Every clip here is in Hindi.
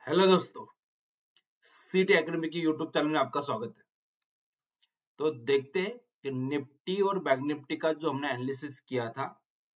हेलो दोस्तों, सीटी एकेडमी की यूट्यूब चैनल में आपका स्वागत है। तो देखते हैं कि निफ्टी और बैंक निफ्टी का जो हमने एनालिसिस किया था,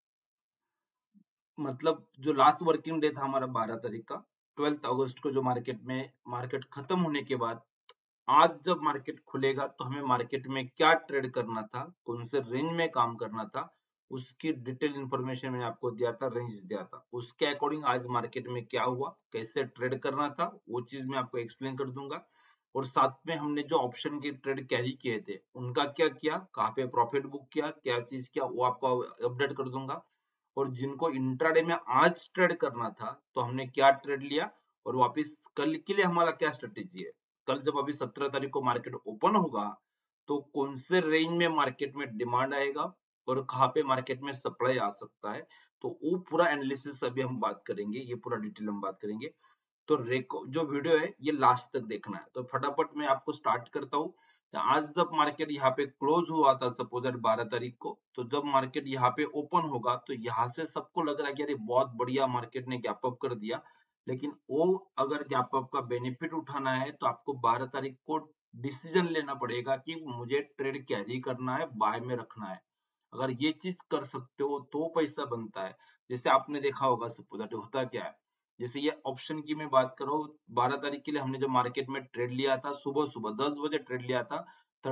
मतलब जो लास्ट वर्किंग डे था हमारा 12 तारीख का, 12 अगस्त को जो मार्केट खत्म होने के बाद आज जब मार्केट खुलेगा तो हमें मार्केट में क्या ट्रेड करना था, कौन से रेंज में काम करना था, उसकी डिटेल इंफॉर्मेशन मैंने आपको दिया था, रेंज दिया था। उसके अकॉर्डिंग आज मार्केट में क्या हुआ, कैसे ट्रेड करना था, वो चीज मैं आपको एक्सप्लेन कर दूंगा। और साथ में हमने जो ऑप्शन के ट्रेड कैरी किए थे उनका क्या किया, कहाँ पे प्रॉफिट बुक किया, क्या चीज किया, वो आपको अपडेट कर दूंगा। और जिनको इंट्राडे में आज ट्रेड करना था तो हमने क्या ट्रेड लिया और वापस कल के लिए हमारा क्या स्ट्रेटेजी है। कल जब अभी 17 तारीख को मार्केट ओपन होगा तो कौन से रेंज में मार्केट में डिमांड आएगा और कहाँ पे मार्केट में सप्लाई आ सकता है, तो वो पूरा एनालिसिस अभी हम बात करेंगे, ये पूरा डिटेल हम बात करेंगे। तो रेको जो वीडियो है ये लास्ट तक देखना है। तो फटाफट मैं आपको स्टार्ट करता हूँ। तो आज जब मार्केट यहाँ पे क्लोज हुआ था सपोज 12 तारीख को, तो जब मार्केट यहाँ पे ओपन होगा तो यहाँ से सबको लग रहा है कि अरे बहुत बढ़िया मार्केट ने गैप अप कर दिया। लेकिन वो अगर गैप अप का बेनिफिट उठाना है तो आपको 12 तारीख को डिसीजन लेना पड़ेगा कि मुझे ट्रेड कैरी करना है, बाय में रखना है। अगर ये चीज कर सकते हो तो पैसा बनता है। जैसे आपने देखा होगा सपोज होता क्या है, जैसे ये ऑप्शन की मैं बात कर रहा हूँ, 12 तारीख के लिए हमने जो मार्केट में ट्रेड लिया था, सुबह सुबह 10 बजे ट्रेड लिया था।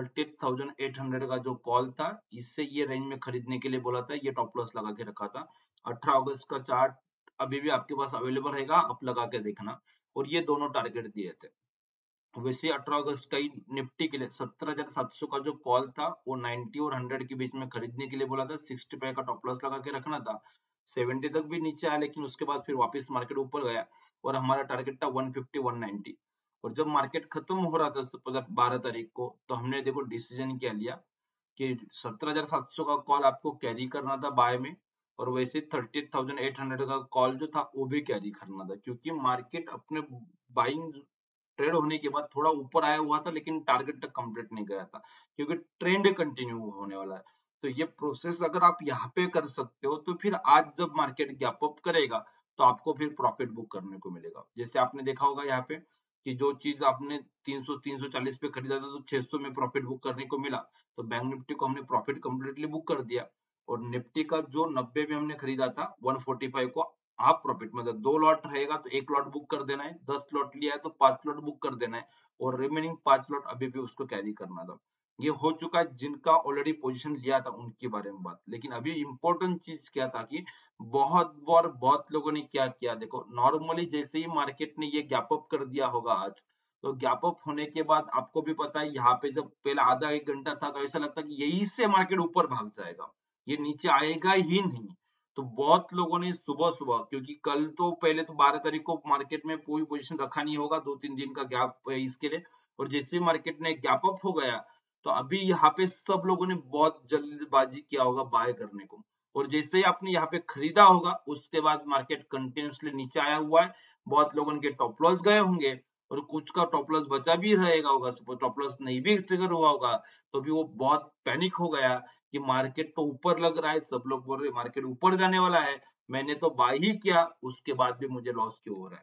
38,800 का जो कॉल था, इससे ये रेंज में खरीदने के लिए बोला था, ये टॉप लॉस लगा के रखा था। 18 अगस्त का चार्ट अभी भी आपके पास अवेलेबल रहेगा, आप लगा के देखना। और ये दोनों टारगेट दिए थे। वैसे 18 अगस्त का ही निफ्टी के लिए 17,700 का जो कॉल था वो 90 और 100 के बीच में खरीदने के लिए बोला था। 65 का टॉप लॉस लगा के रखना था। 70 तक भी नीचे आया लेकिन उसके बाद फिर वापस मार्केट ऊपर गया और हमारा टारगेट था 150 190। और जब मार्केट खत्म हो रहा था 12 तारीख को, तो हमने देखो डिसीजन क्या लिया कि 17,700 का कॉल आपको कैरी करना था बाय में। और वैसे 38,800 का कॉल जो था वो भी कैरी करना था, क्योंकि मार्केट अपने बाइंग ट्रेड होने के बाद थोड़ा ऊपर आया हुआ था लेकिन टारगेट तक कंप्लीट नहीं गया था, क्योंकि ट्रेंड कंटिन्यू होने वाला है। तो ये प्रोसेस अगर आप यहाँ पे कर सकते हो तो फिर आज जब मार्केट गैप अप करेगा तो आपको फिर प्रॉफिट बुक करने को मिलेगा। जैसे आपने देखा होगा यहाँ पे कि जो चीज आपने 300 340 पे खरीदा था तो 600 में प्रॉफिट बुक करने को मिला। तो बैंक निफ्टी को हमने प्रॉफिट कंप्लीटली बुक कर दिया। और निफ्टी का जो 90 में हमने खरीदा था 145 को, हाफ प्रॉफिट, मतलब 2 लॉट रहेगा तो 1 लॉट बुक कर देना है, 10 लॉट लिया है तो 5 लॉट बुक कर देना है। और रिमेनिंग 5 लॉट अभी भी उसको कैरी करना था। ये हो चुका है, जिनका ऑलरेडी पोजीशन लिया था उनके बारे में बात। लेकिन अभी इंपॉर्टेंट चीज क्या था कि बहुत बार बहुत लोगों ने क्या किया, देखो नॉर्मली जैसे ही मार्केट ने ये गैप अप कर दिया होगा आज, तो गैप अप होने के बाद आपको भी पता है यहाँ पे जब पहले आधा एक घंटा था तो ऐसा लगता कि यही से मार्केट ऊपर भाग जाएगा, ये नीचे आएगा ही नहीं। तो बहुत लोगों ने सुबह सुबह, क्योंकि कल तो पहले तो 12 तारीख को मार्केट में कोई पोजीशन रखा नहीं होगा, 2-3 दिन का गैप है इसके लिए। और जैसे ही मार्केट ने गैप अप हो गया तो अभी यहाँ पे सब लोगों ने बहुत जल्दबाजी किया होगा बाय करने को। और जैसे ही आपने यहाँ पे खरीदा होगा उसके बाद मार्केट कंटिन्यूसली नीचे आया हुआ है। बहुत लोगों के टॉप लॉस गए होंगे और कुछ का टॉप लॉस बचा भी रहेगा होगा, सपोज टॉप लॉस नहीं भी ट्रिगर हुआ होगा तो भी वो बहुत पैनिक हो गया कि मार्केट तो ऊपर लग रहा है, सब लोग बोल रहे मार्केट ऊपर जाने वाला है, मैंने तो बाय ही किया, उसके बाद भी मुझे लॉस क्यों हो रहा है।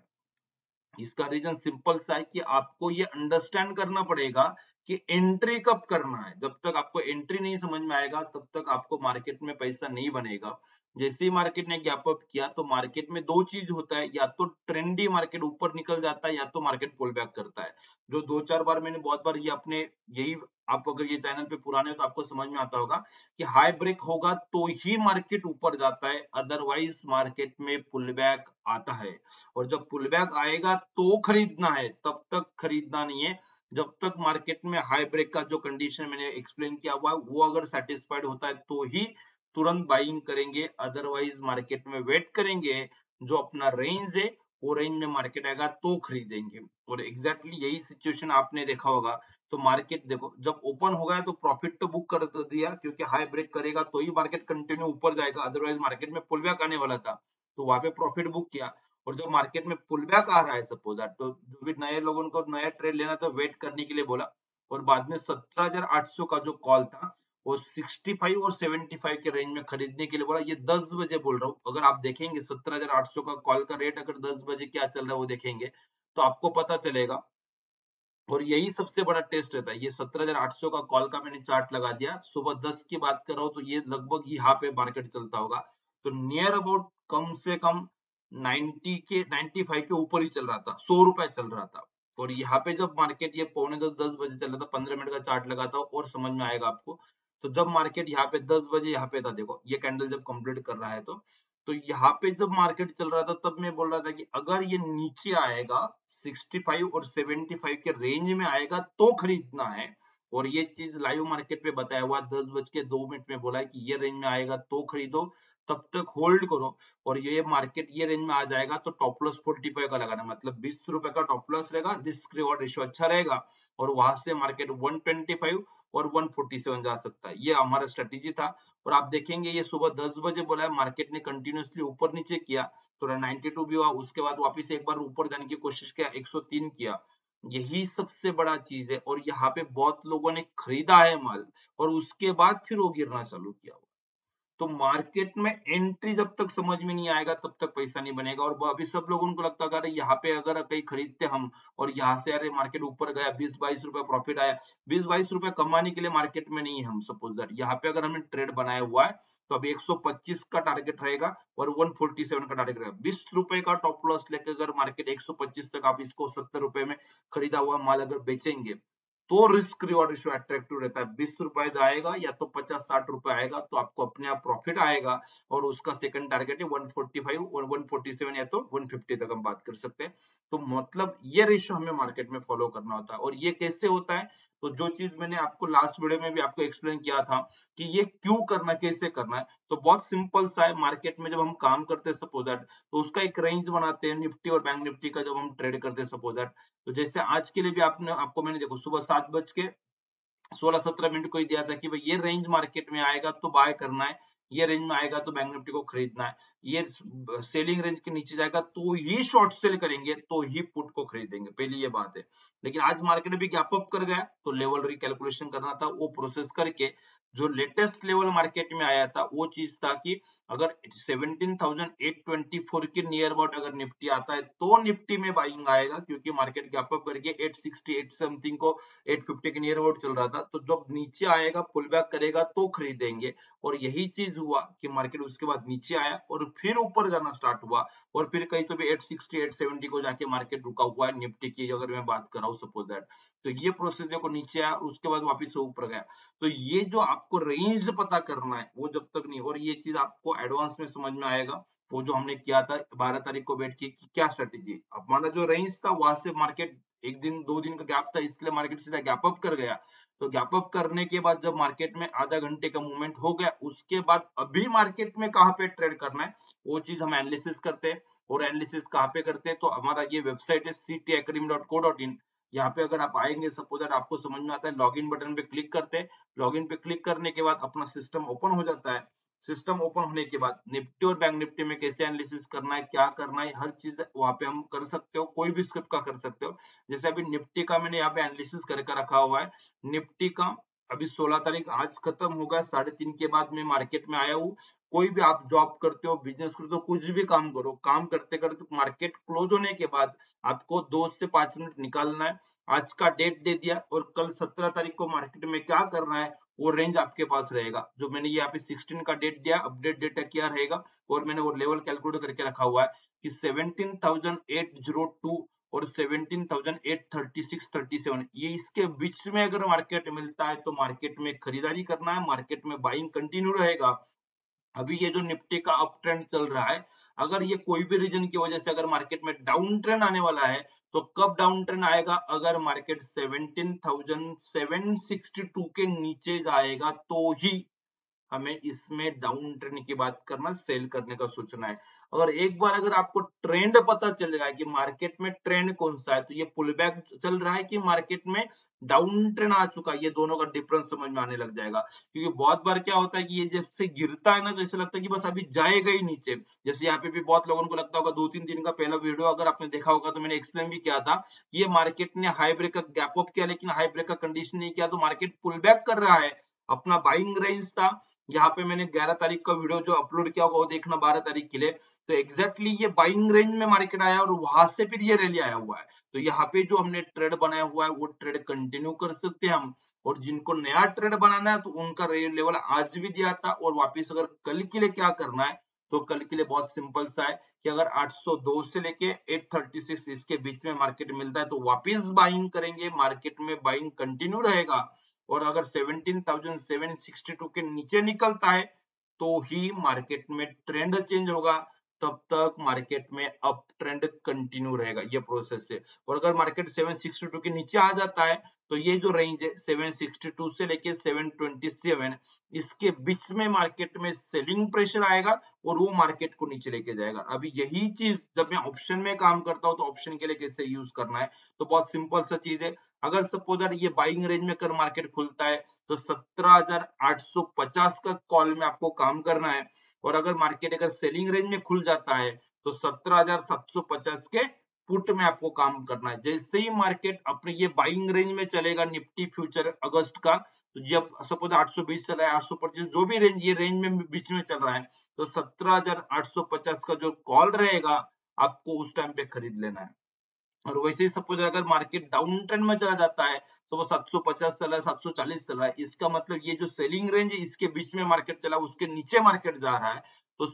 इसका रीजन सिंपल सा है कि आपको ये अंडरस्टैंड करना पड़ेगा कि एंट्री कब करना है। जब तक आपको एंट्री नहीं समझ में आएगा तब तक आपको मार्केट में पैसा नहीं बनेगा। जैसे ही मार्केट ने गैप अप किया तो मार्केट में दो चीज होता है, या तो ट्रेंडी मार्केट ऊपर निकल जाता है या तो मार्केट पुल बैक करता है। जो 2-4 बार मैंने बहुत बार ये अपने यही, आप अगर ये चैनल पे पुराने हो तो आपको समझ में आता होगा कि हाई ब्रेक होगा तो ही मार्केट ऊपर जाता है, अदरवाइज मार्केट में पुल बैक आता है। और जब पुल बैक आएगा तो खरीदना है, तब तक खरीदना नहीं है। जब तक मार्केट में हाई ब्रेक का जो कंडीशन मैंने एक्सप्लेन किया हुआ है वो अगर सेटिस्फाइड होता है तो ही तुरंत बाइंग करेंगे, अदरवाइज मार्केट में वेट करेंगे। जो अपना रेंज है वो रेंज में मार्केट आएगा तो खरीदेंगे। और एग्जैक्टली यही सिचुएशन आपने देखा होगा। तो मार्केट देखो जब ओपन हो गया तो प्रॉफिट तो बुक कर दिया, क्योंकि हाई ब्रेक करेगा तो ही मार्केट कंटिन्यू ऊपर जाएगा, अदरवाइज मार्केट में पुल बैक आने वाला था तो वहां पे प्रॉफिट बुक किया। और जब मार्केट में पुल बैक आ रहा है सपोज दैट, तो जो भी नए लोगों को नया ट्रेड लेना था वेट करने के लिए बोला। और बाद में 17,800 का जो कॉल था वो 65 और 75 के रेंज में खरीदने के लिए बोला। ये 10 बजे बोल रहा हूँ, अगर आप देखेंगे 17,800 का कॉल का रेट अगर 10 बजे क्या चल रहा है वो देखेंगे तो आपको पता चलेगा। और यही सबसे बड़ा टेस्ट रहता है। ये 17,800 का कॉल का मैंने चार्ट लगा दिया, सुबह 10 की बात कर रहा हूँ, तो ये लगभग यहाँ पे मार्केट चलता होगा, तो नियर अबाउट कम से कम 95 के ऊपर ही चल रहा था, 100 रुपए चल रहा था। और यहाँ पे जब मार्केट ये 9:45-10 बजे चल रहा था, 15 मिनट का चार्ट लगाता और समझ में आएगा आपको। तो जब मार्केट यहाँ पे 10 बजे यहाँ पे था, देखो ये कैंडल जब कंप्लीट कर रहा है, तो यहाँ पे जब मार्केट चल रहा था तब मैं बोल रहा था कि अगर ये नीचे आएगा 65 और 75 के रेंज में आएगा तो खरीदना है। और ये चीज लाइव मार्केट पे बताया हुआ 10:02 में बोला है कि ये रेंज में आएगा तो खरीदो, तब तक होल्ड करो। और ये मार्केट ये रेंज में आ जाएगा तो टॉप लॉस 45 का लगाना, मतलब 20 रुपए का टॉप लॉस रहेगा, रिस्क रिवॉर्ड रेशियो अच्छा रहेगा। और वहां से मार्केट 125 और 147 जा सकता है, ये हमारा स्ट्रेटेजी था। और आप देखेंगे ये सुबह 10 बजे बोला है, मार्केट ने कंटिन्यूअसली ऊपर नीचे किया, तो 92 भी हुआ, उसके बाद वापस एक बार ऊपर जाने की कोशिश किया, 103 किया। यही सबसे बड़ा चीज है। और यहाँ पे बहुत लोगों ने खरीदा है माल और उसके बाद फिर वो गिरना चालू किया। तो मार्केट में एंट्री जब तक समझ में नहीं आएगा तब तक पैसा नहीं बनेगा। और अभी सब लोगों को लगता है अरे यहाँ पे अगर कहीं खरीदते हम और यहाँ से अरे मार्केट ऊपर गया 20-22 रुपए प्रॉफिट आया, 20-22 रुपए कमाने के लिए मार्केट में नहीं है हम। सपोज दैट यहाँ पे अगर हमने ट्रेड बनाया हुआ है तो अभी 125 का टारगेट रहेगा और 147 का टारगेट रहेगा। 20 रुपए का टॉप लॉस लेकर अगर मार्केट 125 तक आप इसको 70 रुपए में खरीदा हुआ माल अगर बेचेंगे तो रिस्क रिवॉर्ड रेशियो अट्रैक्टिव रहता है। 20 रुपए जाएगा या तो 50-60 रुपए आएगा तो आपको अपने आप प्रॉफिट आएगा। और उसका सेकंड टारगेट है 145 और 147 या तो 150 तक हम बात कर सकते हैं। तो मतलब ये रेशियो हमें मार्केट में फॉलो करना होता है। और ये कैसे होता है, तो जो चीज मैंने आपको लास्ट वीडियो में भी आपको एक्सप्लेन किया था कि ये क्यों करना, कैसे करना है, तो बहुत सिंपल सा है। मार्केट में जब हम काम करते हैं सपोज दैट, तो उसका एक रेंज बनाते हैं निफ्टी और बैंक निफ्टी का, जब हम ट्रेड करते हैं सपोज दैट। तो जैसे आज के लिए भी आपको मैंने देखो सुबह 7:16-17 को ही दिया था कि भाई ये रेंज मार्केट में आएगा तो बाय करना है, ये रेंज में आएगा तो बैंक निफ्टी को खरीदना है, ये सेलिंग रेंज के नीचे जाएगा तो ही शॉर्ट सेल करेंगे, तो ही पुट को खरीदेंगे, पहली ये बात है। लेकिन आज मार्केट भी गैप अप कर गया तो लेवल रिकैलकुलेशन करना था, वो प्रोसेस करके जो लेटेस्ट लेवल मार्केट में आया था वो चीज था कि अगर 17,824 के नियर अबाउट अगर निफ्टी आता है तो निफ्टी में बाइंग आएगा, क्योंकि मार्केट गैप अप करके 868 समथिंग को 850 के नियर अबाउट चल रहा था। तो जब नीचे आएगा पुल बैक करेगा तो खरीदेंगे। और यही चीज हुआ कि मार्केट उसके बाद नीचे आया और फिर ऊपर जाना स्टार्ट हुआ। और फिर कहीं तो भी 860 870 को जाके मार्केट रुका हुआ है निफ्टी की अगर मैं बात कर रहा हूँ सपोज दैट। तो ये प्रोसेस देखो नीचे आया उसके बाद वापिस ऊपर गया। तो ये जो आपको रेंज पता करना है वो जब तक नहीं, और ये चीज आपको एडवांस में समझ में आएगा वो जो हमने किया था 12 तारीख को बैठ के कि क्या स्ट्रेटेजी। हमारा जो रेंज था वहां से मार्केट एक दिन 2 दिन का गैप था, इसलिए मार्केट सीधा गैप अप कर गया। तो गैप अप करने के बाद जब मार्केट में आधा घंटे का मूवमेंट हो गया उसके बाद अभी मार्केट में कहाँ पे ट्रेड करना है वो चीज हम एनालिसिस करते हैं। और एनालिसिस कहाँ पे करते हैं, तो हमारा ये वेबसाइट है ctacademy.co.in। यहाँ पे अगर आप आएंगे सपोज दैट आपको समझ में आता है, लॉगिन बटन पे क्लिक करते हैं। लॉगिन पे क्लिक करने के बाद अपना सिस्टम ओपन हो जाता है। सिस्टम ओपन होने के बाद निफ्टी और बैंक निफ्टी में कैसे एनालिसिस करना है, क्या करना है, हर चीज वहां पे हम कर सकते हो, कोई भी स्क्रिप्ट का कर सकते हो। जैसे अभी निफ्टी का मैंने यहाँ पे एनालिसिस करके रखा हुआ है। निफ्टी का अभी 16 तारीख आज खत्म होगा, 3:30 के बाद मैं मार्केट में आया हूँ। कोई भी आप जॉब करते हो, बिजनेस करते हो, कुछ भी काम करो, काम करते करते मार्केट क्लोज होने के बाद आपको 2 से 5 मिनट निकालना है। आज का डेट दे दिया और कल 17 तारीख को मार्केट में क्या करना है वो रेंज आपके पास रहेगा। जो मैंने यहाँ पे 16 का डेट दिया, अपडेट डेटा क्या रहेगा, और मैंने वो लेवल कैलकुलेट करके रखा हुआ है कि 17,802 और 17,836-37, ये इसके बीच में अगर मार्केट मिलता है तो मार्केट में खरीदारी करना है, मार्केट में बाइंग कंटिन्यू रहेगा। अभी ये जो निफ्टी का अप ट्रेंड चल रहा है, अगर ये कोई भी रीजन की वजह से अगर मार्केट में डाउन ट्रेंड आने वाला है, तो कब डाउन ट्रेंड आएगा, अगर मार्केट 17,762 के नीचे जाएगा तो ही हमें इसमें डाउन ट्रेंड की बात करना, सेल करने का सोचना है। अगर एक बार अगर आपको ट्रेंड पता चल जाएगा कि मार्केट में ट्रेंड कौन सा है, तो ये पुल बैक चल रहा है कि मार्केट में डाउन ट्रेंड आ चुका है, ये दोनों का डिफरेंस समझ में आने लग जाएगा। क्योंकि बहुत बार क्या होता है कि ये जैसे गिरता है ना तो ऐसा लगता है कि बस अभी जाएगा ही नीचे। जैसे यहाँ पे भी बहुत लोगों को लगता होगा, 2-3 दिन का पहला वीडियो अगर आपने देखा होगा तो मैंने एक्सप्लेन भी किया था, ये मार्केट ने हाई ब्रेक का गैप अप किया लेकिन हाई ब्रेक का कंडीशन नहीं किया, तो मार्केट पुल बैक कर रहा है। अपना बाइंग रेंज था यहाँ पे मैंने 11 तारीख का वीडियो जो अपलोड किया होगा वो देखना 12 तारीख के लिए। तो एग्जैक्टली ये बाइंग रेंज में मार्केट आया और वहां से फिर ये रैली आया हुआ है। तो यहाँ पे जो हमने ट्रेड बनाया हुआ है वो ट्रेड कंटिन्यू कर सकते हैं हम। और जिनको नया ट्रेड बनाना है तो उनका लेवल आज भी दिया था, और वापिस अगर कल के लिए क्या करना है तो कल के लिए बहुत सिंपल सा है कि अगर 802 से लेके 836 इसके बीच में मार्केट मिलता है तो वापिस बाइंग करेंगे, मार्केट में बाइंग कंटिन्यू रहेगा। और अगर 17,762 के नीचे निकलता है तो ही मार्केट में ट्रेंड चेंज होगा, तब तक मार्केट में अप ट्रेंड कंटिन्यू रहेगा ये प्रोसेस है। और अगर मार्केट 762 के नीचे आ जाता है तो ये जो रेंज है 762 से लेके 727 इसके बीच में मार्केट में सेलिंग प्रेशर आएगा और वो मार्केट को नीचे लेके जाएगा। अभी यही चीज जब मैं ऑप्शन में काम करता हूँ तो ऑप्शन के लिए कैसे यूज करना है, तो बहुत सिंपल सा चीज है। अगर सपोज ये बाइंग रेंज में कर मार्केट खुलता है तो 17,850 का कॉल में आपको काम करना है। और अगर मार्केट अगर सेलिंग रेंज में खुल जाता है तो 17,750 के पुट में आपको काम करना है। जैसे ही मार्केट अपने ये बाइंग रेंज में चलेगा निफ्टी फ्यूचर अगस्त का, तो जब सपोज 820 चल रहा है 825 जो भी रेंज ये रेंज में बीच में चल रहा है तो 17,850 का जो कॉल रहेगा आपको उस टाइम पे खरीद लेना है। और वैसे ही सपोज अगर मार्केट डाउन ट्रेंड में चला जाता है तो वो 750 चल रहा है 740 चल रहा है, इसका मतलब ये जो सेलिंग रेंज है इसके बीच में मार्केट चला उसके नीचे मार्केट जा रहा है तो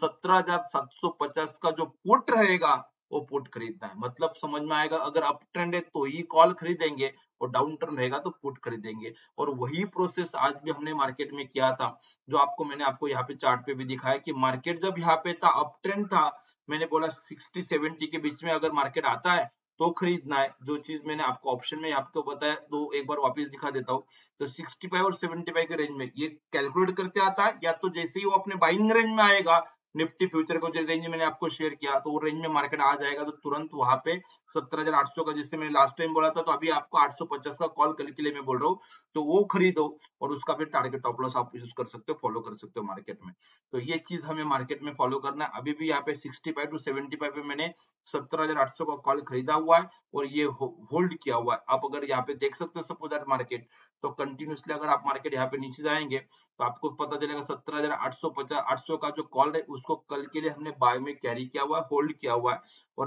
17,750 का जो पुट रहेगा वो पुट खरीदना है। मतलब समझ में आएगा, अगर अप ट्रेंड है तो ही कॉल खरीदेंगे और डाउन ट्रेंड रहेगा तो पुट खरीदेंगे। और वही प्रोसेस आज भी हमने मार्केट में किया था, जो आपको मैंने आपको यहाँ पे चार्ट पे भी दिखाया कि मार्केट जब यहाँ पे था अप ट्रेंड था, मैंने बोला 60-70 के बीच में अगर मार्केट आता है तो खरीदना है। जो चीज मैंने आपको ऑप्शन में आपको बताया तो एक बार वापस दिखा देता हूँ। तो 65 और 75 के रेंज में ये कैलकुलेट करते आता है, या तो जैसे ही वो अपने बाइंग रेंज में आएगा निफ्टी फ्यूचर को जो रेंज मैंने आपको शेयर किया तो वो रेंज में मार्केट आ जाएगा तो तुरंत वहां पे 17,800 का, जिससे मैंने लास्ट टाइम बोला था तो अभी आपको 850 का कॉल कल के लिए मैं बोल रहा हूँ, तो वो खरीदो और उसका फिर टारगेट टॉप लॉस आप यूज कर सकते हो, फॉलो कर सकते हो मार्केट में। तो ये चीज हमें मार्केट में फॉलो करना है। अभी भी यहाँ पे 65 टू 75 पे मैंने 17,800 का कॉल खरीदा हुआ है और ये होल्ड किया हुआ है। आप अगर यहाँ पे देख सकते हो सपोज दैट मार्केट, तो कंटिन्यूसली अगर आप मार्केट यहाँ पे नीचे जाएंगे तो आपको पता चलेगा 17,850 800 का जो कॉल है उसको कल के लिए हमने बाय में कैरी किया हुआ है, होल्ड किया हुआ है। और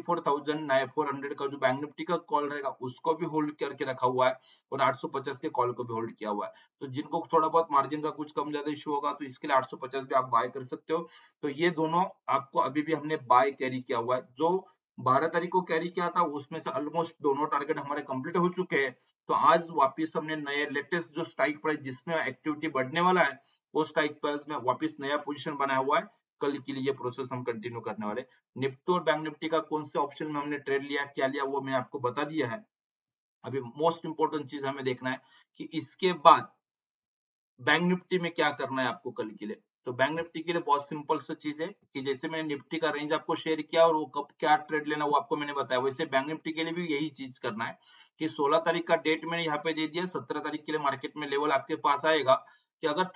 34,400 का जो बैंक निफ्टी का कॉल रहेगा उसको भी होल्ड करके रखा हुआ है और 850 के कॉल को भी होल्ड किया हुआ है। तो जिनको थोड़ा बहुत मार्जिन का कुछ कम ज्यादा इशू होगा तो इसके लिए 850 भी आप बाय कर सकते हो। तो ये दोनों आपको अभी भी हमने बाय कैरी किया हुआ है। जो 12 तारीख को कैरी किया था उसमें से ऑलमोस्ट दोनों टारगेट हमारे कंप्लीट हो चुके हैं। तो आज वापस हमने नए लेटेस्ट जो स्ट्राइक प्राइस जिसमें एक्टिविटी बढ़ने वाला है वो स्ट्राइक प्राइस में वापस नया पोजीशन बनाया हुआ है। कल के लिए ये प्रोसेस हम कंटिन्यू करने वाले। निफ्टी और बैंक निफ्टी का कौन से ऑप्शन में हमने ट्रेड लिया क्या लिया वो मैंने आपको बता दिया है। अभी मोस्ट इंपोर्टेंट चीज हमें देखना है कि इसके बाद बैंक निफ्टी में क्या करना है आपको कल के लिए। तो बैंक निफ्टी के लिए बहुत सिंपल सा चीज है कि जैसे मैंने निफ्टी का रेंज आपको शेयर किया और वो कब क्या ट्रेड लेना वो आपको मैंने बताया, वैसे बैंक निफ्टी के लिए भी यही चीज करना है कि 16 तारीख का डेट मैंने यहाँ पे दे दिया। 17 तारीख के लिए मार्केट में लेवल आपके पास आएगा कि अगर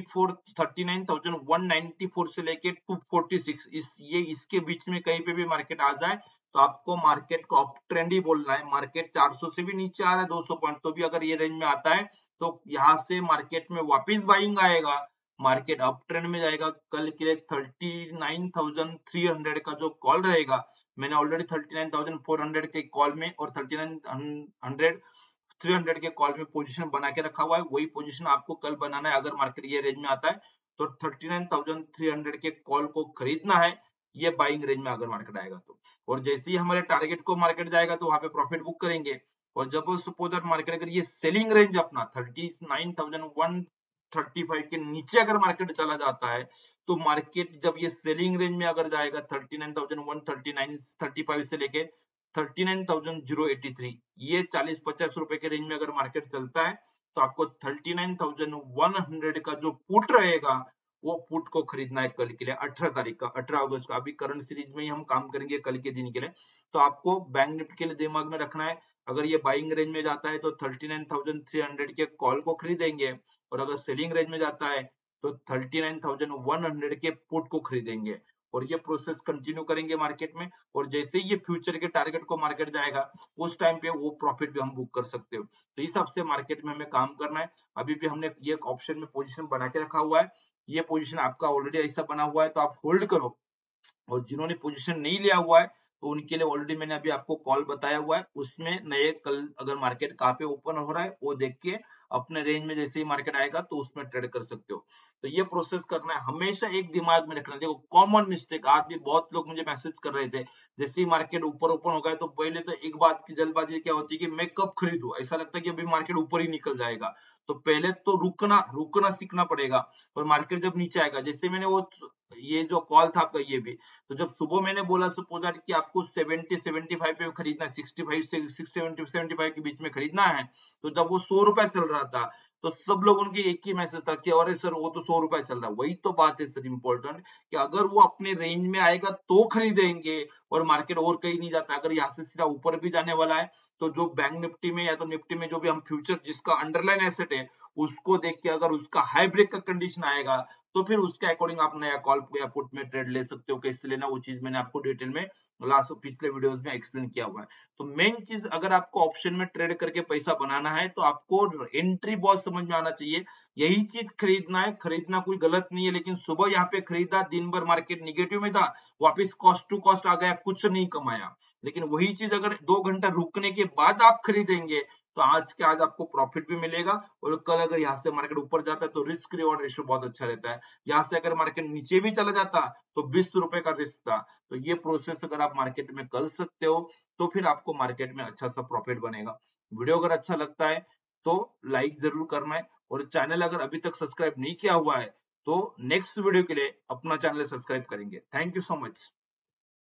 39,194 से लेके 246 इसके बीच में कहीं पे भी मार्केट आ जाए तो आपको मार्केट को अप ट्रेंड ही बोलना है। मार्केट 400 से भी नीचे आ रहा है 200 पॉइंट तो भी अगर ये रेंज में आता है तो यहाँ से मार्केट में वापस बाइंग आएगा, मार्केट अप ट्रेंड में जाएगा। कल के लिए 39,300 का जो कॉल रहेगा, मैंने ऑलरेडी 39,400 के कॉल में और 39,100 300 के कॉल में पोजीशन बना के रखा हुआ है। वही पोजीशन आपको कल बनाना है अगर मार्केट ये रेंज में आता है तो 39,300 के कॉल को खरीदना है, ये बाइंग रेंज में अगर मार्केट आएगा तो। और जैसे ही हमारे टारगेट को मार्केट जाएगा तो वहां पे प्रॉफिट बुक करेंगे। और जब सपोज दैट मार्केट अगर ये सेलिंग रेंज अपना 39,135 के नीचे अगर मार्केट चला जाता है तो मार्केट जब ये सेलिंग रेंज में अगर जाएगा 39,139 से लेके 39,083 ये 40-50 रुपए के रेंज में अगर मार्केट चलता है तो आपको 39,100 का जो पुट रहेगा वो पुट को खरीदना है कल के लिए 18 तारीख का 18 अगस्त का। अभी करंट सीरीज में ही हम काम करेंगे कल के दिन के लिए। तो आपको बैंक निफ्टी के लिए दिमाग में रखना है अगर ये बाइंग रेंज में जाता है तो 39,300 के कॉल को खरीदेंगे और अगर सेलिंग रेंज में जाता है तो 39,100 के पुट को खरीदेंगे। और ये प्रोसेस कंटिन्यू करेंगे मार्केट में। और जैसे ही ये फ्यूचर के टारगेट को मार्केट जाएगा उस टाइम पे वो प्रॉफिट भी हम बुक कर सकते हो। तो इस हिसाब से मार्केट में हमें काम करना है। अभी भी हमने ये ऑप्शन में पोजीशन बना के रखा हुआ है। ये पोजीशन आपका ऑलरेडी ऐसा बना हुआ है तो आप होल्ड करो, और जिन्होंने पोजीशन नहीं लिया हुआ है तो उनके लिए ऑलरेडी मैंने अभी आपको कॉल बताया हुआ है, उसमें नए कल अगर मार्केट कहाँ पे ओपन हो रहा है वो देख के अपने रेंज में जैसे ही मार्केट आएगा तो उसमें ट्रेड कर सकते हो। तो ये प्रोसेस करना है, हमेशा एक दिमाग में रखना। देखो कॉमन मिस्टेक, आज भी बहुत लोग मुझे मैसेज कर रहे थे, जैसे ही मार्केट ऊपर ओपन हो गया तो पहले तो एक बात की जल्दबाजी क्या होती है कि मैं कब खरीदूं, ऐसा लगता है कि अभी मार्केट ऊपर ही निकल जाएगा। तो पहले तो रुकना रुकना सीखना पड़ेगा, और मार्केट जब नीचे आएगा, जैसे मैंने वो ये जो कॉल था आपका ये भी, तो जब सुबह मैंने बोला सपोज दैट कि आपको 70-75 पे खरीदना है, 65 से 70-75 के बीच में खरीदना है, तो जब वो 100 रुपए चल रहा था तो सब लोगों के एक ही मैसेज था कि अरे सर वो तो 100 रुपए चल रहा है। वही तो बात है सर इम्पोर्टेंट, कि अगर वो अपने रेंज में आएगा तो खरीदेंगे, और मार्केट और कहीं नहीं जाता। अगर यहाँ से सीधा ऊपर भी जाने वाला है तो जो बैंक निफ्टी में या तो निफ्टी में जो भी हम फ्यूचर जिसका अंडरलाइन एसेट है उसको देख के अगर उसका हाई ब्रेक का कंडीशन आएगा तो फिर उसके अकॉर्डिंग आप नया कॉल या पुट में ट्रेड ले सकते हो, कैसे लेना वो चीज मैंने आपको डिटेल में लास्ट पिछले वीडियोस में एक्सप्लेन किया हुआ है। तो मेन चीज, अगर आपको ऑप्शन में ट्रेड करके पैसा बनाना है तो आपको एंट्री बहुत समझ में आना चाहिए। यही चीज खरीदना है, खरीदना कोई गलत नहीं है, लेकिन सुबह यहाँ पे खरीदा, दिन भर मार्केट निगेटिव में था, वापिस कॉस्ट टू कॉस्ट आ गया, कुछ नहीं कमाया। लेकिन वही चीज अगर 2 घंटा रुकने के बाद आप खरीदेंगे तो आज के आज आपको प्रॉफिट भी मिलेगा, और कल अगर यहाँ से मार्केट ऊपर जाता है तो रिस्क रिवॉर्ड रेशियो बहुत अच्छा रहता है। यहाँ से अगर मार्केट नीचे भी चला जाता तो 20 रुपए का रिस्क था। तो ये प्रोसेस अगर आप मार्केट में कर सकते हो तो फिर आपको मार्केट में अच्छा सा प्रॉफिट बनेगा। वीडियो अगर अच्छा लगता है तो लाइक जरूर करना है, और चैनल अगर अभी तक सब्सक्राइब नहीं किया हुआ है तो नेक्स्ट वीडियो के लिए अपना चैनल सब्सक्राइब करेंगे। Thank you so much.